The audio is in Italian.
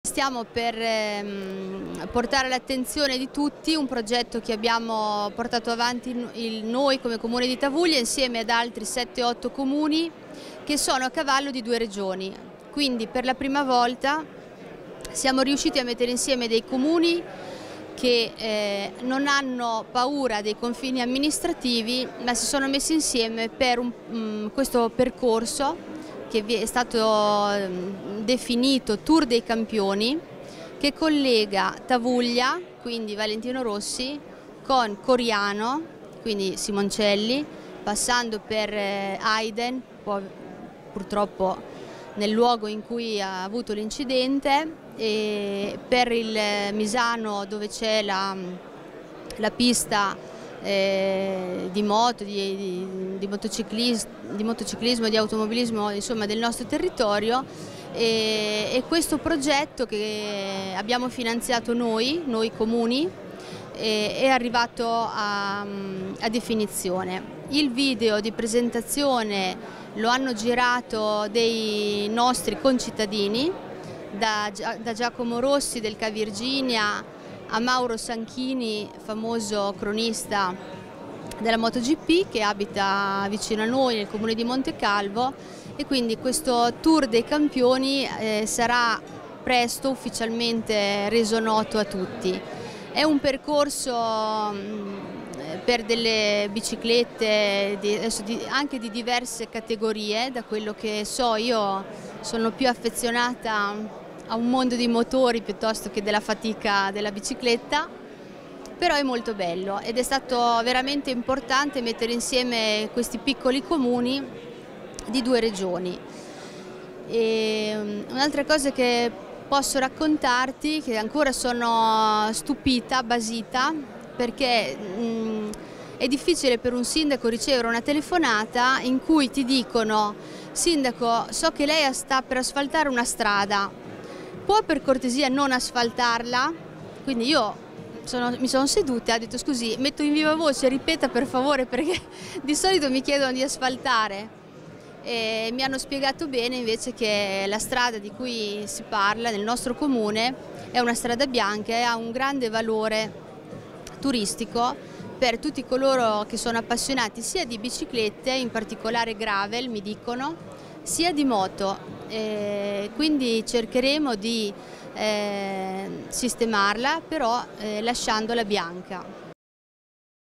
Stiamo per portare all'attenzione di tutti un progetto che abbiamo portato avanti noi come Comune di Tavuglia insieme ad altri 7-8 comuni che sono a cavallo di 2 regioni. Quindi per la prima volta siamo riusciti a mettere insieme dei comuni che non hanno paura dei confini amministrativi, ma si sono messi insieme per questo percorso che è stato definito Tour dei Campioni, che collega Tavuglia, quindi Valentino Rossi, con Coriano, quindi Simoncelli, passando per Aiden, purtroppo nel luogo in cui ha avuto l'incidente, e per il Misano dove c'è la pista di moto, di motociclismo, di automobilismo, insomma, del nostro territorio, e questo progetto che abbiamo finanziato noi comuni è arrivato a definizione. Il video di presentazione lo hanno girato dei nostri concittadini, da Giacomo Rossi del Ca' Virginia a Mauro Sanchini, famoso cronista della MotoGP che abita vicino a noi nel comune di Montecalvo, e quindi questo Tour dei Campioni sarà presto ufficialmente reso noto a tutti. È un percorso per delle biciclette anche di diverse categorie. Da quello che so, io sono più affezionata a un mondo di motori piuttosto che della fatica della bicicletta, però è molto bello ed è stato veramente importante mettere insieme questi piccoli comuni di 2 regioni. Un'altra cosa che posso raccontarti, che ancora sono stupita, basita, perché è difficile per un sindaco ricevere una telefonata in cui ti dicono: sindaco, so che lei sta per asfaltare una strada, può per cortesia non asfaltarla? Quindi io mi sono seduta e ho detto: scusi, metto in viva voce, ripeta per favore, perché di solito mi chiedono di asfaltare. E mi hanno spiegato bene invece che la strada di cui si parla nel nostro comune è una strada bianca e ha un grande valore turistico per tutti coloro che sono appassionati sia di biciclette, in particolare gravel mi dicono, sia di moto. Quindi cercheremo di sistemarla, però lasciandola bianca.